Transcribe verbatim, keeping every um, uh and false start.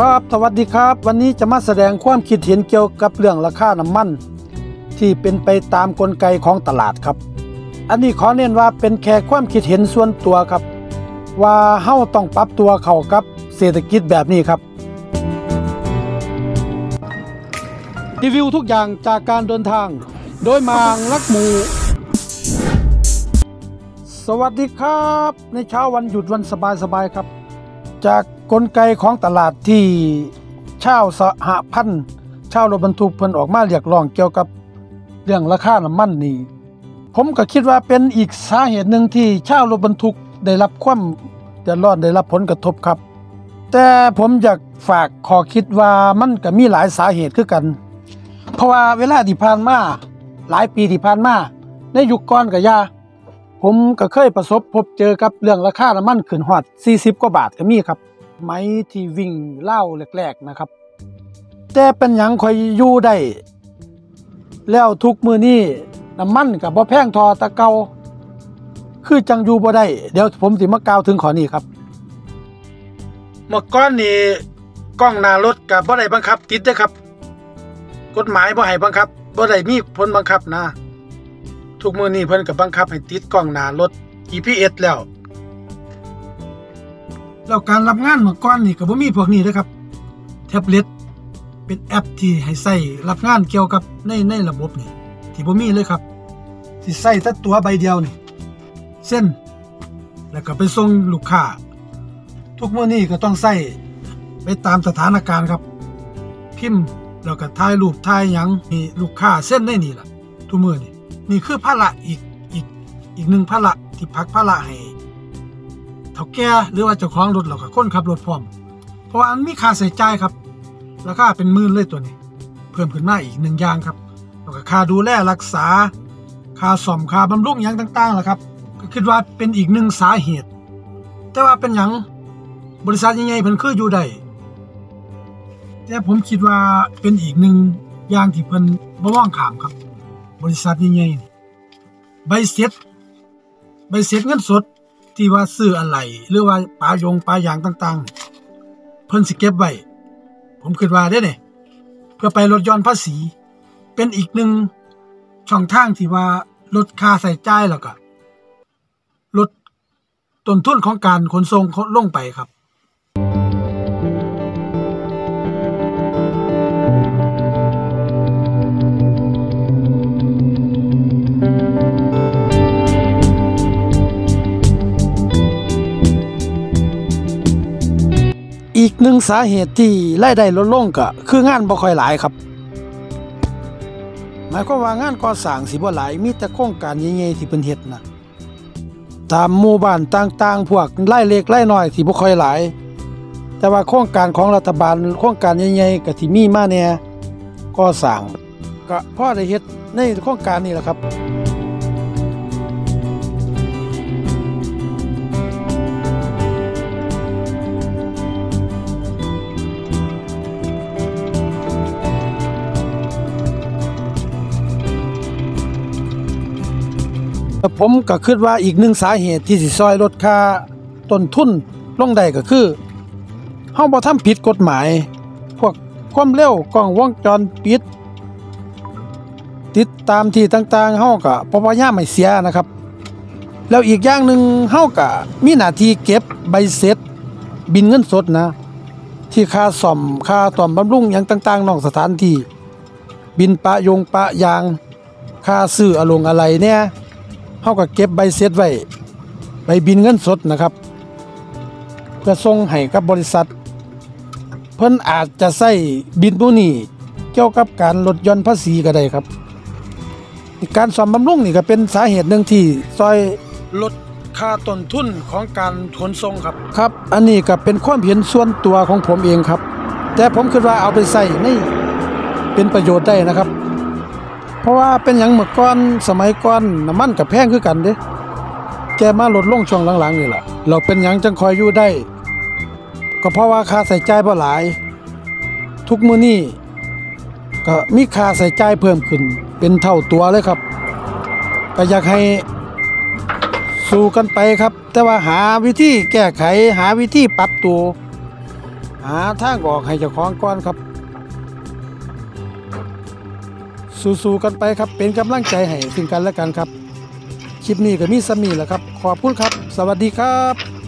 ครับสวัสดีครับวันนี้จะมาแสดงความคิดเห็นเกี่ยวกับเรื่องราคาน้ำมันที่เป็นไปตามกลไกของตลาดครับอันนี้ขอเน้นว่าเป็นแค่ความคิดเห็นส่วนตัวครับว่าเฮาต้องปรับตัวเข้ากับเศรษฐกิจแบบนี้ครับรีวิวทุกอย่างจากการเดินทางโดยมางลักหมูสวัสดีครับในเช้าวันหยุดวันสบายๆครับจากกลไกของตลาดที่ชาวสหพันธ์ชาวรถบรรทุกเพิ่นออกมาเรียกร้องเกี่ยวกับเรื่องราคาน้ำมันนี่ผมก็คิดว่าเป็นอีกสาเหตุหนึ่งที่ชาวรถบรรทุกได้รับความเดือดร้อนได้รับผลกระทบครับแต่ผมอยากฝากข้อคิดว่ามันก็มีหลายสาเหตุคือกันเพราะว่าเวลาที่ผ่านมาหลายปีที่ผ่านมาในยุคก่อนก็ยาผมก็เคยประสบพบเจอกับเรื่องราคาน้ำมันขึ้นฮอดสี่สิบกว่าบาทก็มีครับไม้ที่วิ่งเล่าแรกๆนะครับแต่เป็นหยังค่อยอยู่ได้แล้วทุกมื้อนี้น้ำมันก็บ่แพงทอตะเก่าคือจังอยู่บ่ได้เดี๋ยวผมสิมากล่าวถึงข้อนี้ครับเมื่อก่อนนี่กล้องหน้ารถก็บ่ได้บังคับติดเด้อครับกฎหมายบ่ให้บังคับบ่ได้มีผลบังคับนะทุกมื้อนี้เพิ่นก็บังคับให้ติดกล้องหน้ารถ จี พี เอส แล้วแล้วการรับงานเมื่อก่อนนี่ก็บ่มีพวกนี้เด้อครับแท็บเล็ตเป็นแอปที่ให้ใช้รับงานเกี่ยวกับในในระบบนี่ที่บ่มีเลยครับสิใช้แต่ตัวใบเดียวนี่เส้นแล้วก็ไปส่งลูกค้าทุกมื้อนี้ก็ต้องใช้ไปตามสถานการณ์ครับพิมพ์แล้วก็ถ่ายรูปถ่ายหยังนี่ลูกค้าเส้นได้นี่ล่ะทุกมื้อนี่นี่คือภาระอีกอีกอีกหนึ่งภาระที่พักภาระให้เฒ่าแก่หรือว่าเจ้าของรถแล้วก็คนขับรถพร้อมเพราะว่ามันมีค่าใช้จ่ายครับราคาเป็นหมื่นเลยตัวนี้เพิ่มขึ้นมาอีกหนึ่งอย่างครับแล้วก็ค่าดูแลรักษาค่าซ่อมค่าบำรุงหยังต่างๆล่ะครับก็คิดว่าเป็นอีกหนึ่งสาเหตุแต่ว่าเป็นหยังบริษัทใหญ่ๆเพิ่นคืออยู่ได้แต่ผมคิดว่าเป็นอีกหนึ่งอย่างที่เพิ่นบ่มองข้ามครับบริษัทใหญ่ๆใบเสร็จใบเสร็จเงินสดที่ว่าซื้ออะไรหรือว่าปลายงปลายางต่างๆเพิ่นสิเก็บไว้ผมคิดว่าเด้เนี่ยเพื่อไปลดหย่อนภาษีเป็นอีกหนึ่งช่องทางที่ว่าลดค่าใช้จ่ายแล้วก็ลดต้นทุนของการขนส่งลงไปครับอีกหนึ่งสาเหตุที่รายได้ลดลงก็คืองานบ่ค่อยหลายครับหมายความว่างานก่อสร้างสิบ่หลายมีแต่โครงการใหญ่ๆที่เพิ่นเฮ็ดนะตามหมู่บ้านต่างๆพวกรายเล็กรายน้อยสิบ่ค่อยหลายแต่ว่าโครงการของรัฐบาลโครงการใหญ่ๆก็สิมีมาแน่ก่อสร้างก็พอได้เฮ็ดในโครงการนี้แหละครับผมก็คิดว่าอีกหนึ่งสาเหตุที่สิซอยลดค่าต้นทุนลงได้ก็คือเฮาบ่ทำผิดกฎหมายพวกความเร็วกล้องวงจรปิดติดตามที่ต่างๆเฮาก็พยายามไม่เสียนะครับแล้วอีกอย่างหนึ่งเฮาก็มีหน้าที่เก็บใบเสร็จบินเงินสดนะที่ค่าซ่อมค่าซ่อมบำรุงหยังต่างๆนอกสถานที่บินปะยงปะยางค่าซื้ออะลงอะไรเนี่ยเฮาก็เก็บใบเสร็จไว้ใบบินเงินสดนะครับเพื่อส่งให้กับบริษัทเพิ่นอาจจะใช้บินพวกนี้เกี่ยวกับการลดหย่อนภาษีก็ได้ครับการซ่อมบำรุงนี่ก็เป็นสาเหตุหนึ่งที่ช่วยลดค่าต้นทุนของการขนส่งครับครับอันนี้ก็เป็นความเห็นส่วนตัวของผมเองครับแต่ผมคิดว่าเอาไปใช้ในเป็นประโยชน์ได้นะครับเพราะว่าเป็นหยังเมื่อก่อนสมัยก่อนน้ำมันก็แพงคือกันเด้แกมาลดลงช่วงหลังๆนี่แหละเราเป็นหยังจังคอยอยู่ได้ก็เพราะว่าค่าใช้จ่ายบ่หลายทุกมื้อนี้ก็มีค่าใช้จ่ายเพิ่มขึ้นเป็นเท่าตัวเลยครับก็อยากให้สู้กันไปครับแต่ว่าหาวิธีแก้ไขหาวิธีปรับตัวหาทางออกให้เจ้าของก่อนครับสู้ๆกันไปครับเป็นกำลังใจให้ซึ่งกันและกันครับคลิปนี้ก็มีสมีแหละครับขอบคุณครับสวัสดีครับ